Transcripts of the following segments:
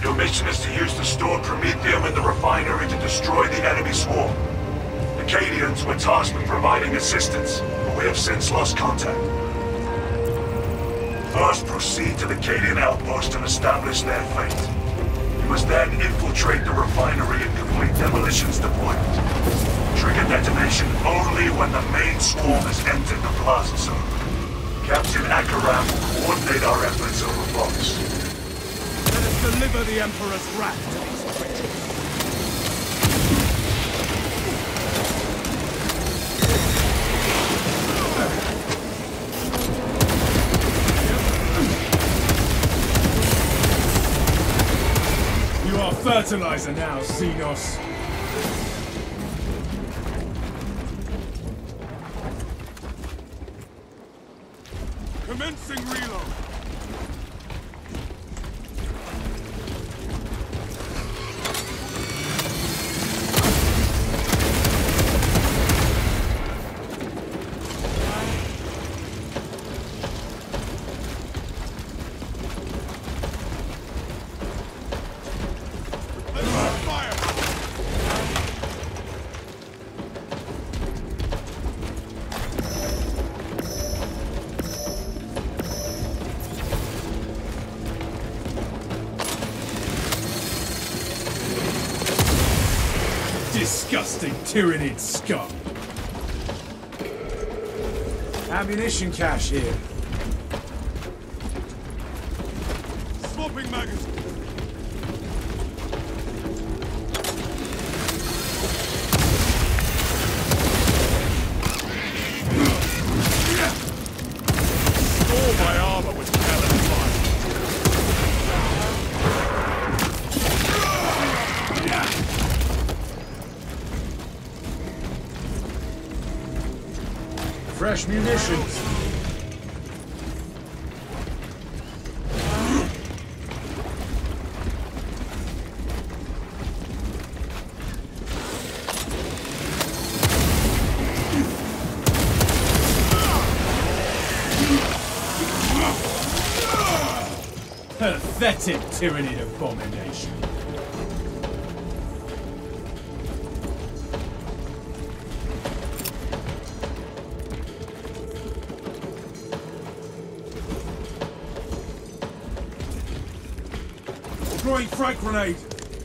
Your mission is to use the stored Promethium in the refinery to destroy the enemy swarm. Acadians were tasked with providing assistance, but we have since lost contact. First, proceed to the Acadian outpost and establish their fate. You must then infiltrate the refinery and complete demolitions deployment. Trigger detonation only when the main swarm has entered the plaza zone. Captain Akaram will coordinate our efforts over Vox. Let us deliver the Emperor's wrath to these creatures. You are fertilizer now, Xenos. Commencing reload. Disgusting Tyranid scum. Ammunition cache here. Swapping magazine. Store my armor with cannon fire. Fresh munitions. Pathetic Tyranid abomination. Throwing frag grenade!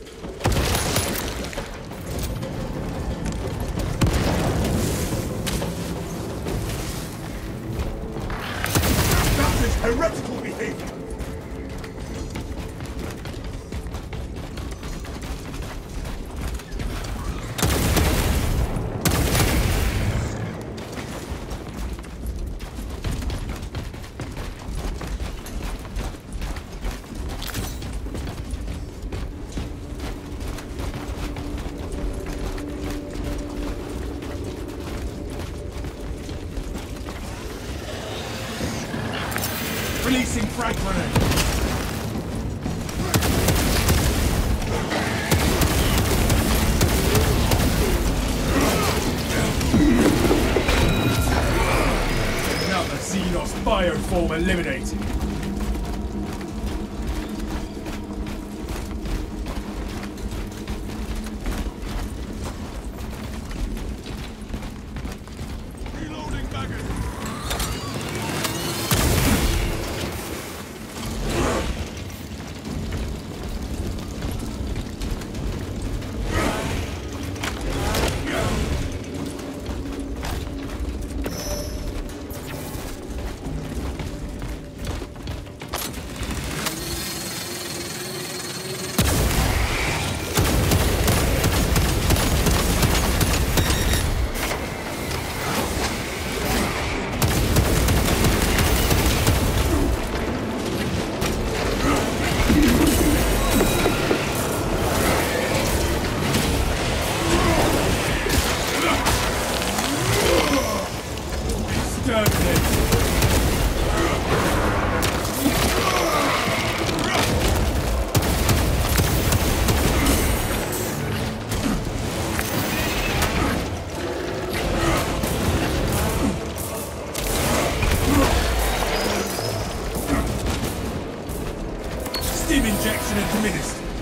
That is heretical behavior! Releasing frag grenade. Another Xenos bioform eliminated. Reloading magazine. Stim injection administered.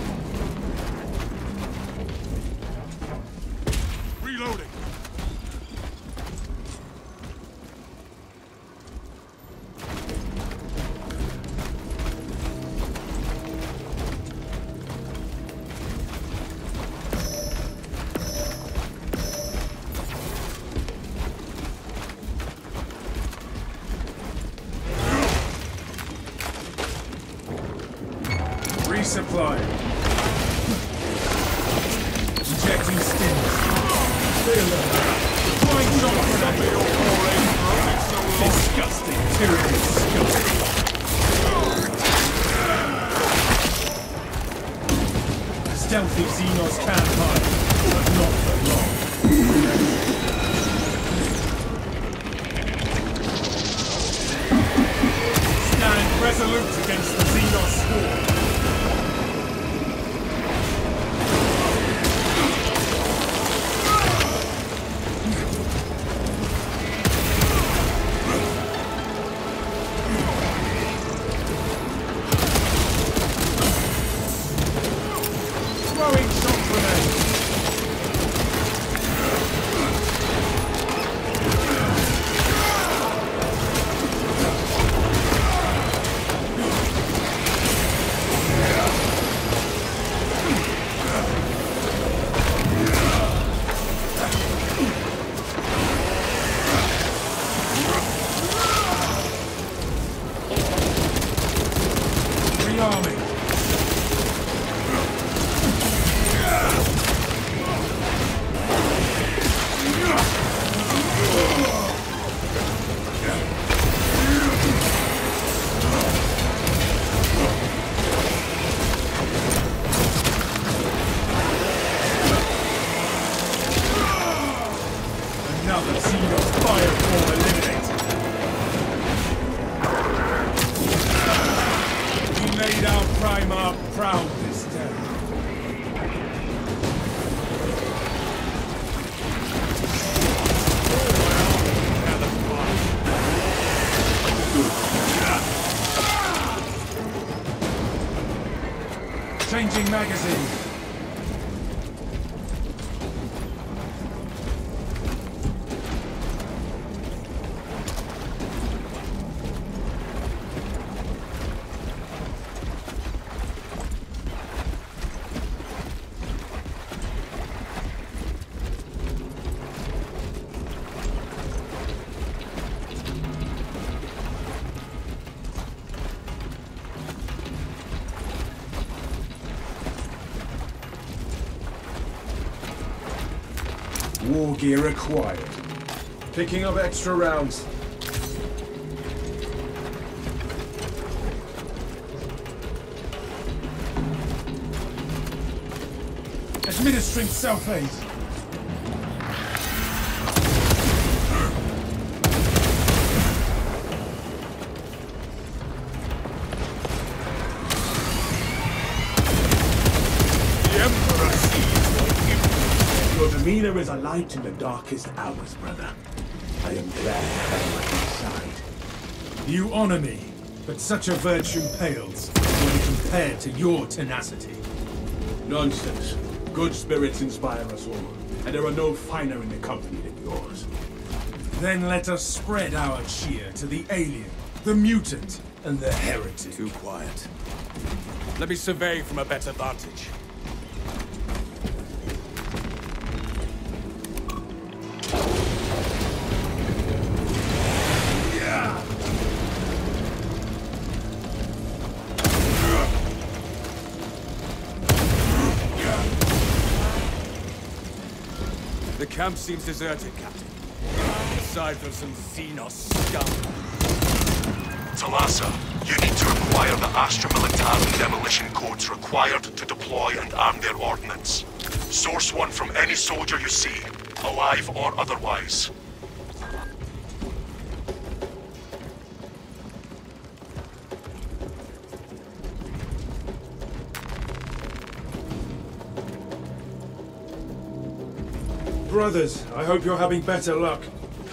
Resupply. Injecting stings. Failure. Deploying shock grenade. Disgusting. Tyranny disgusting. Stealthy Xenos can hide, but not for long. Stand resolute against the Xenos swarm. Throwing shock grenades. Rearming. Another Xenos fireball eliminated. We made our Primarch proud this day. Changing magazine. War gear acquired. Picking up extra rounds. Administering self-aid. The Emperor sees what you... Your demeanor is a light in the darkest hours, brother. I am glad to have you at my side. You honor me, but such a virtue pales when compared to your tenacity. Nonsense. Good spirits inspire us all, and there are no finer in the company than yours. Then let us spread our cheer to the alien, the mutant, and the heretic. Too quiet. Let me survey from a better vantage. The camp seems deserted, Captain. Aside from some Xenos scum. Talassa, you need to acquire the Astra Militarum demolition codes required to deploy and arm their ordnance. Source one from any soldier you see, alive or otherwise. Brothers, I hope you're having better luck.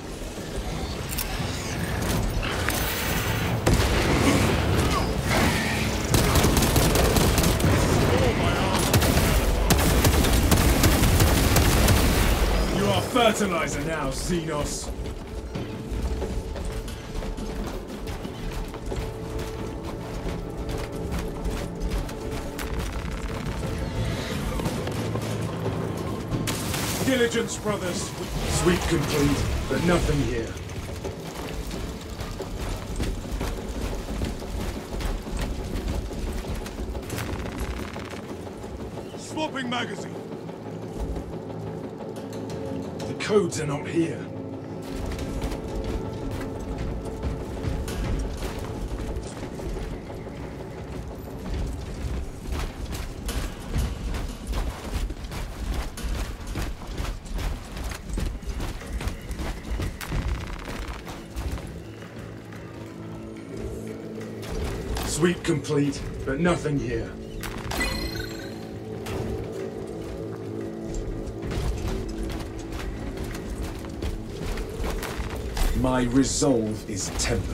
You are fertilizer now, Xenos. Diligence, brothers. Sweep complete, but nothing here. Swapping magazine. The codes are not here. Sweep complete, but nothing here. My resolve is tempered.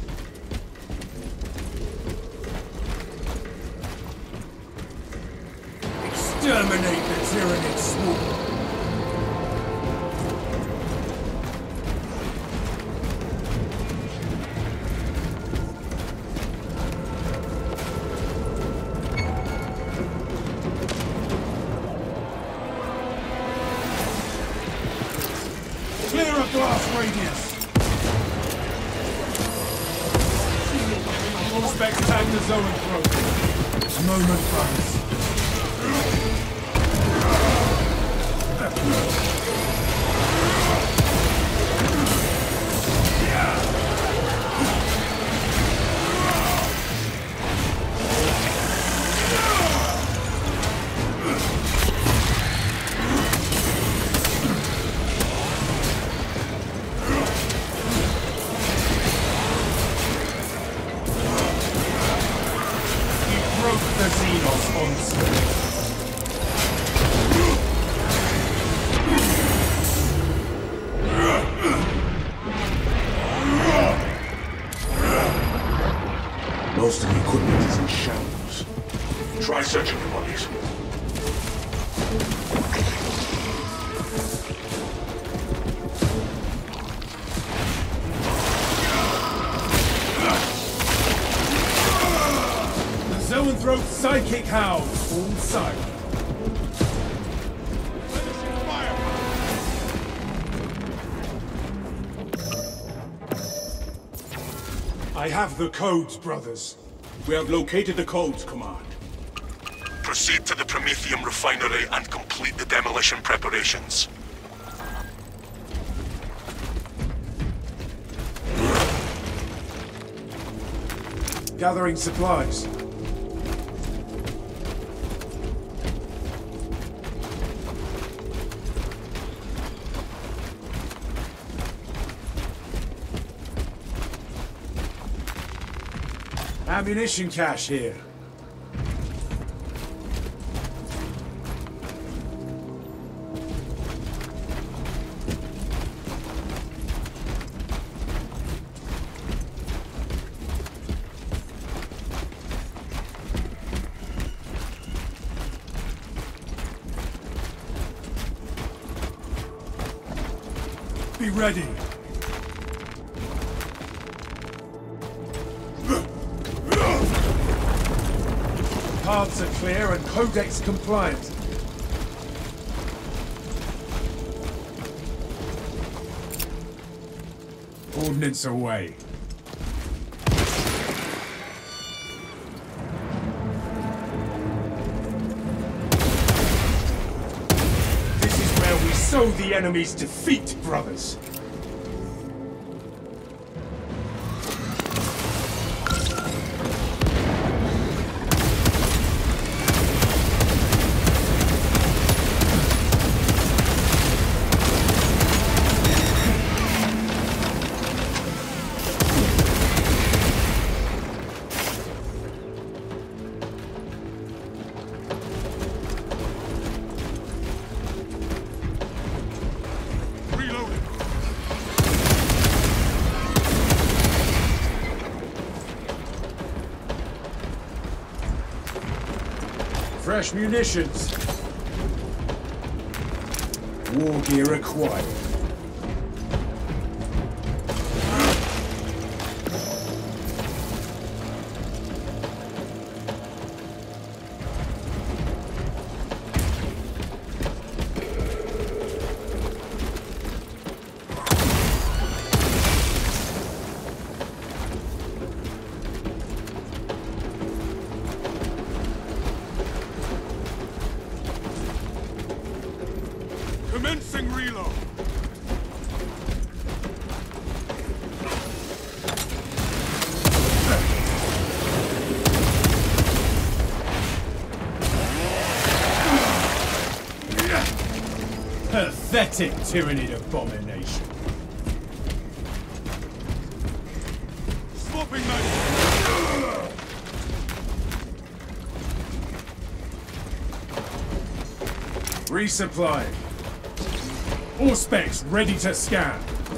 Exterminate the Tyranid swarm! Clear a glass radius! All specs tag the Zoanthrope. Moment runs. The Xenos onslaught. Most of the equipment is in shambles. Try searching the bodies. Zoanthrope psychic howls, all silent. I have the codes, brothers. We have located the codes, Command. Proceed to the Prometheum refinery and complete the demolition preparations. Gathering supplies. Ammunition cache here. Be ready. Paths are clear and Codex compliant. Ordnance away. This is where we sow the enemy's defeat, brothers. Fresh munitions. War gear acquired. Commencing reload! Pathetic Tyranid abomination. Swapping knife! Resupplying. All specs ready to scan.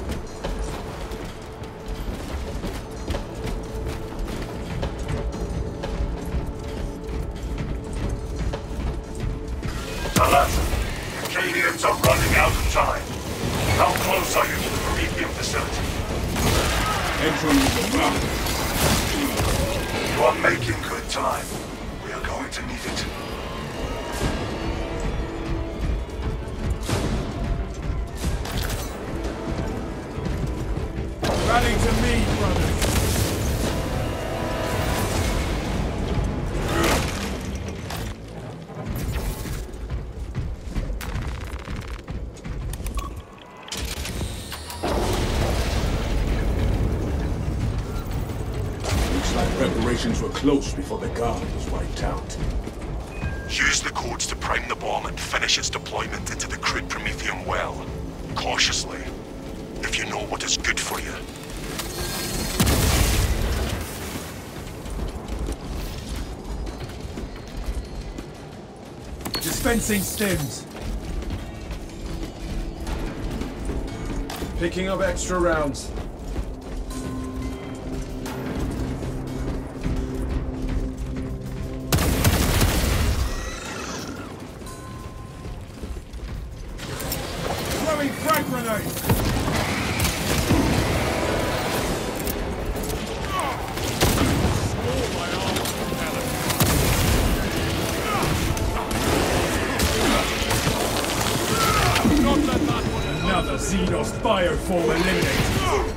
Alert! Acadians are running out of time. How close are you to the Promethean facility? Entering the block. You are making good time. We are going to need it. Rally to me, brothers. Preparations were close before the guard was wiped out. Use the codes to prime the bomb and finish its deployment into the crude Prometheum well. Cautiously. If you know what is good for you. Dispensing stims. Picking up extra rounds. Throwing frag grenades. Another Xenos bioform eliminated.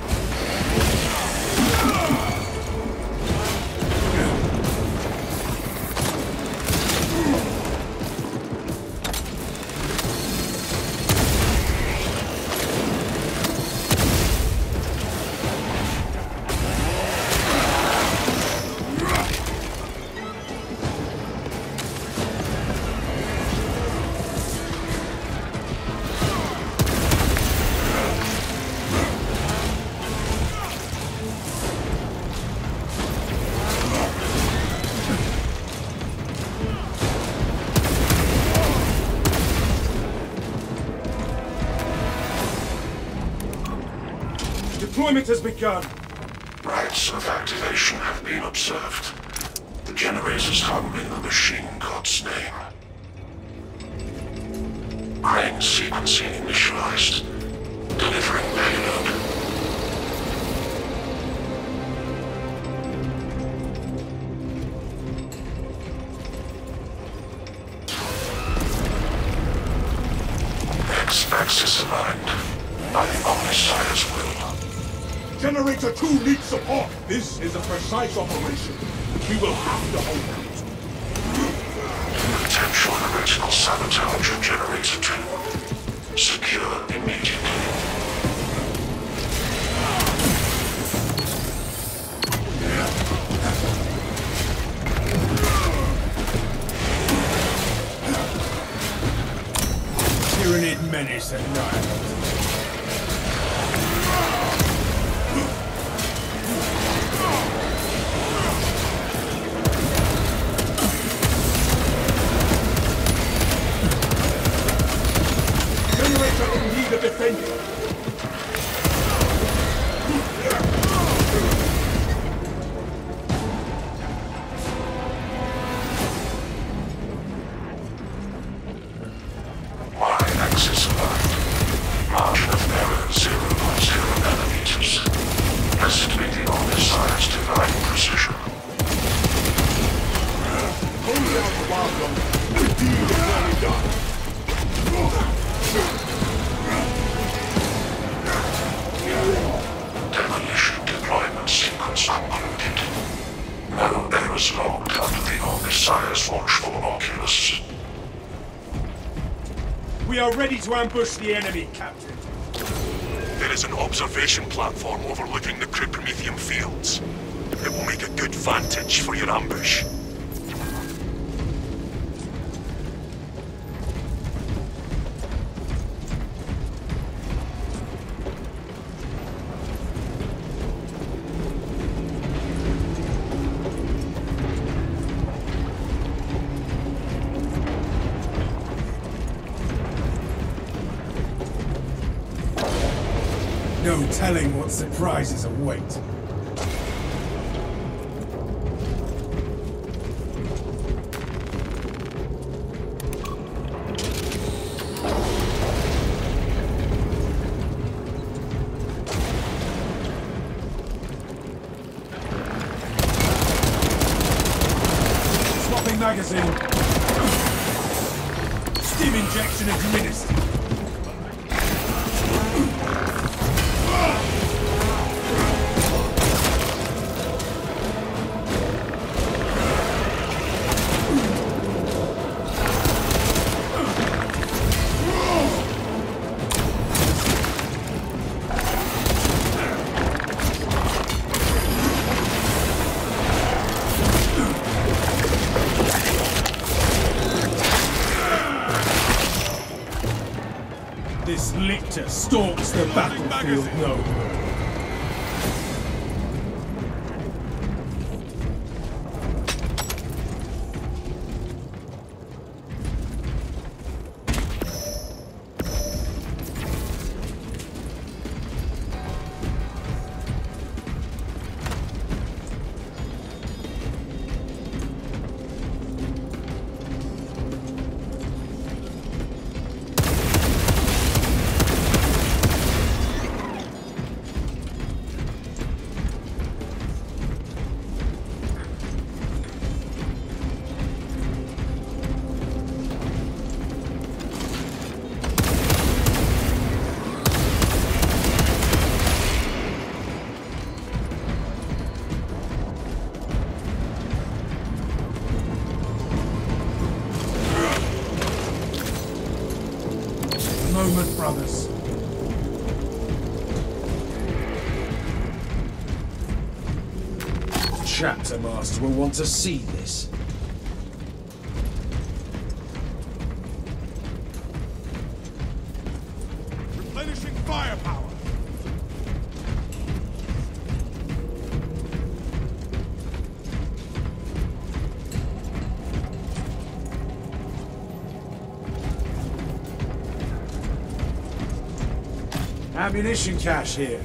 Deployment has begun. Rites of activation have been observed. The generators hum in the machine god's name. Crane sequencing initialized. Delivering payload. X-axis aligned. By the Omnissiah's will. Generator 2 needs support. This is a precise operation. We will have to hold out. Potential critical sabotage of Generator 2. Secure immediately. Tyranid menace annihilated. Generator in need of defending. Y-axis aligned. Margin of error 0.0 nanometers. Estimating Omnissiah's divine precision. Hold down the wild one. The deed is nearly done. Demolition deployment sequence concluded. No errors logged under the Omnissiah's watchful oculus. We We are ready to ambush the enemy, Captain. There is an observation platform overlooking the Prometheum fields. It will make a good vantage for your ambush. No telling what surprises await. Swapping magazine. Stim injection administered. This lictor stalks the battlefield no more. Moment, brothers. Chapter Master will want to see this. Replenishing firepower. Ammunition cache here.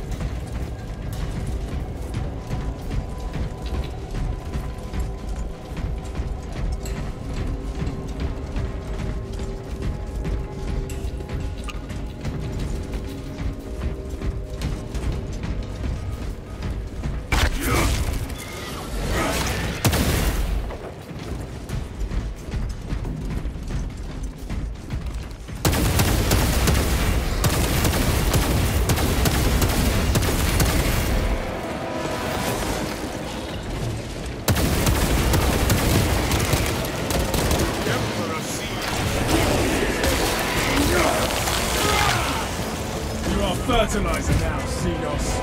Fertilizer now, Xenos.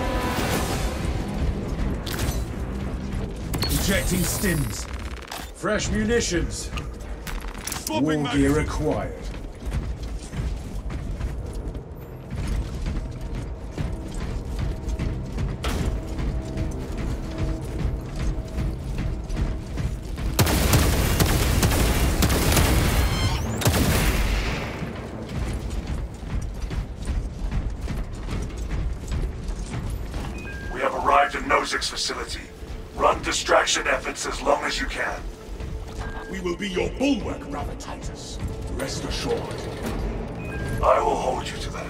Injecting stims. Fresh munitions. War gear acquired. Arrived at Nozick's facility. Run distraction efforts as long as you can. We will be your bulwark, Brother Titus. Rest assured. I will hold you to that.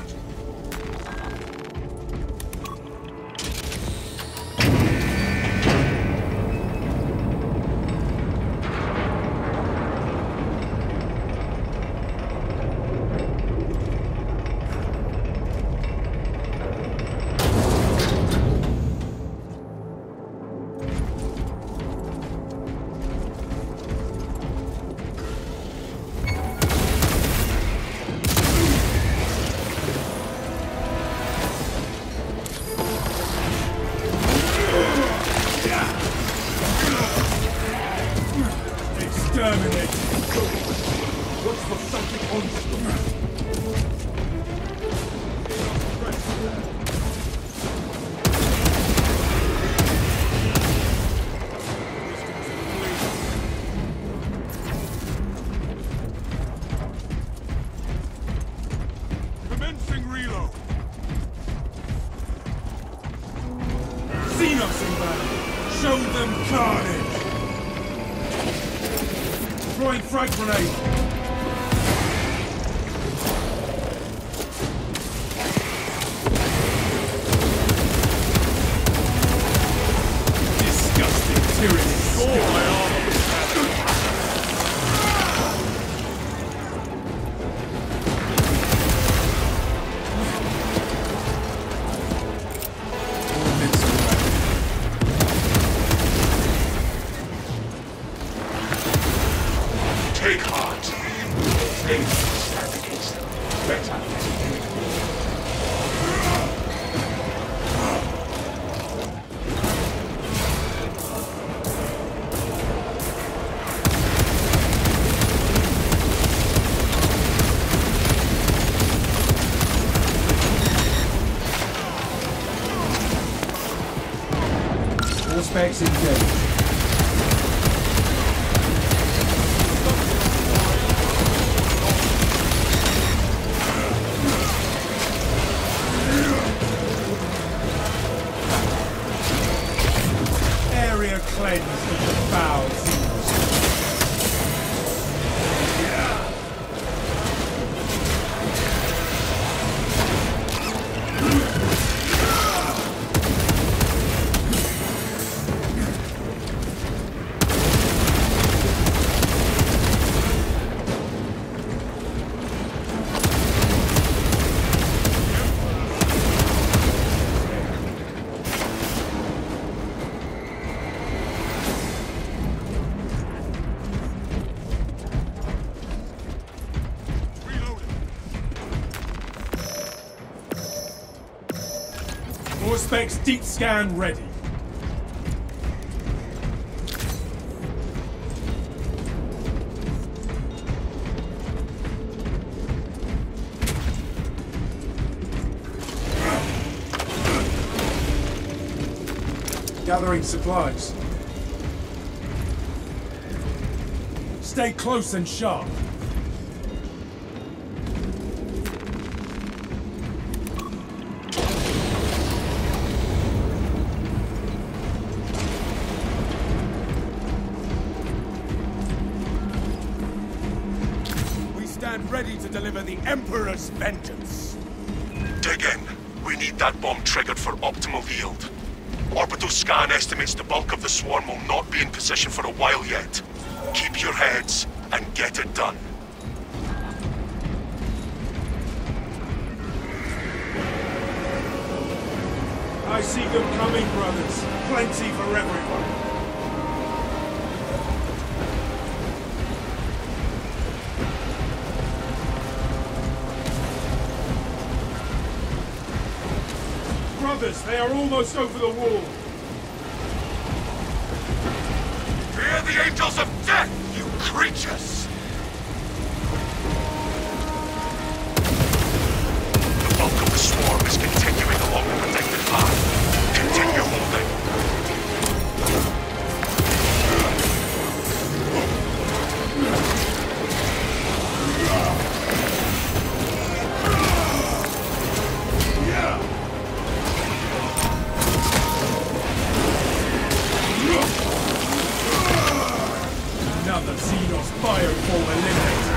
Xenos inbound! Show them carnage! Throwing frag grenade! Disgusting tyranny! Score my armor! Take heart. They stand against them. Better. All specs engaged. Area cleansed of the foul Xenos. All specs deep scan ready. Gathering supplies. Stay close and sharp. We stand ready to deliver the Emperor's vengeance. Dig in. We need that bomb triggered for optimal yield. Orbital scan estimates the bulk of the swarm will not be in position for a while yet. Keep your heads and get it done. I see them coming, brothers. Plenty for everyone. Brothers, they are almost over the wall. Fear the angels of death, you creatures! The bulk of the swarm is continuing along the protected path. Continue holding. Another Xenos bioform eliminated.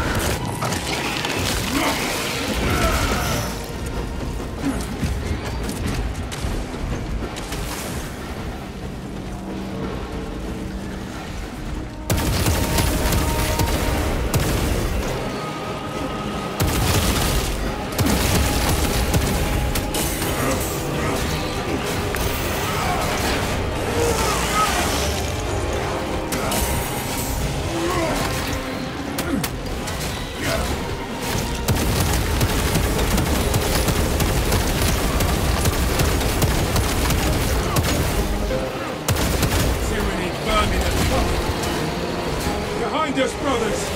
Behind us, brothers!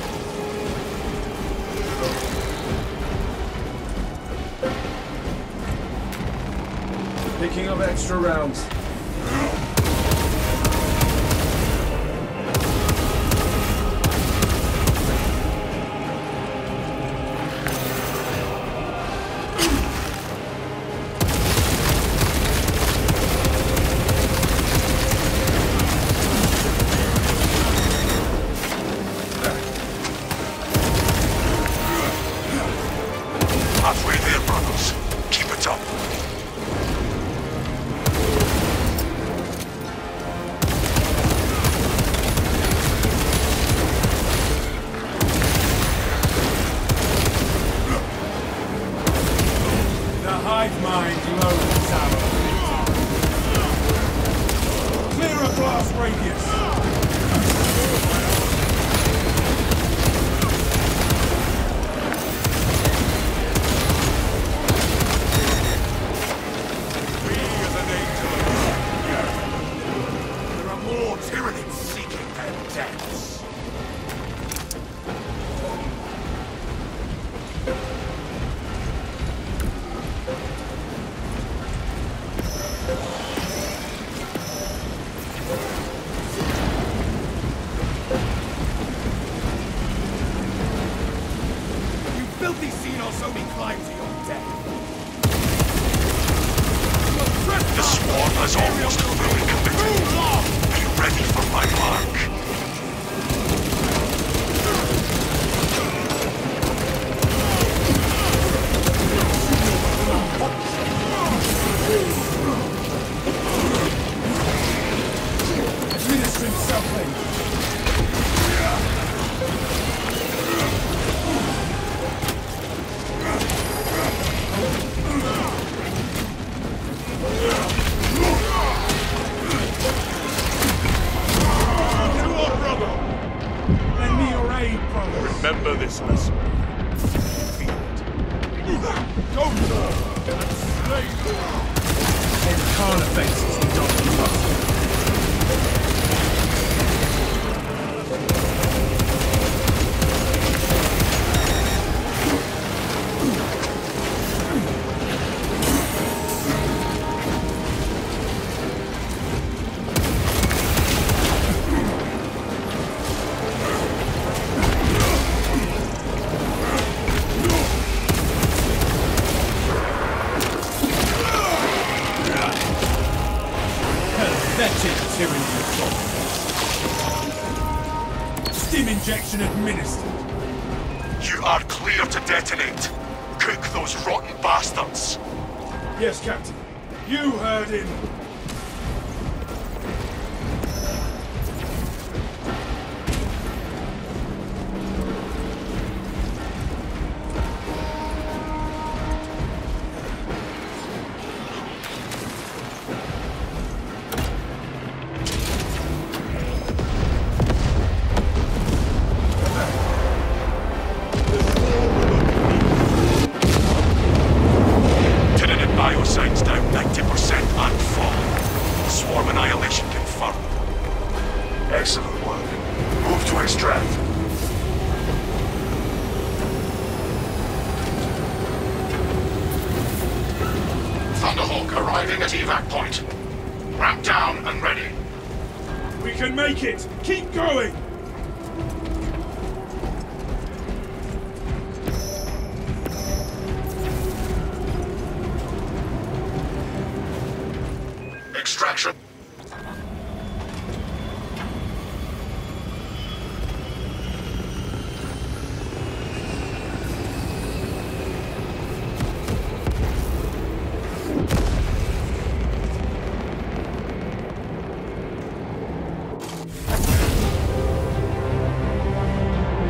Picking up extra rounds. filthy Xenos only climb to your death. The swarm has almost fully committed. Be ready for my mark. Administering self-aid. Lend me your aid, brother. Remember this lesson. Feel it. Go forth and slay them. And Carnifex the Dr. Buster. Stim injection administered. You are clear to detonate. Cook those rotten bastards. Yes, Captain. You heard him. Biosign's down 90% and falling. Swarm annihilation confirmed. Excellent work. Move to extract. Thunderhawk arriving at evac point. Ramp down and ready. We can make it! Keep going! Extraction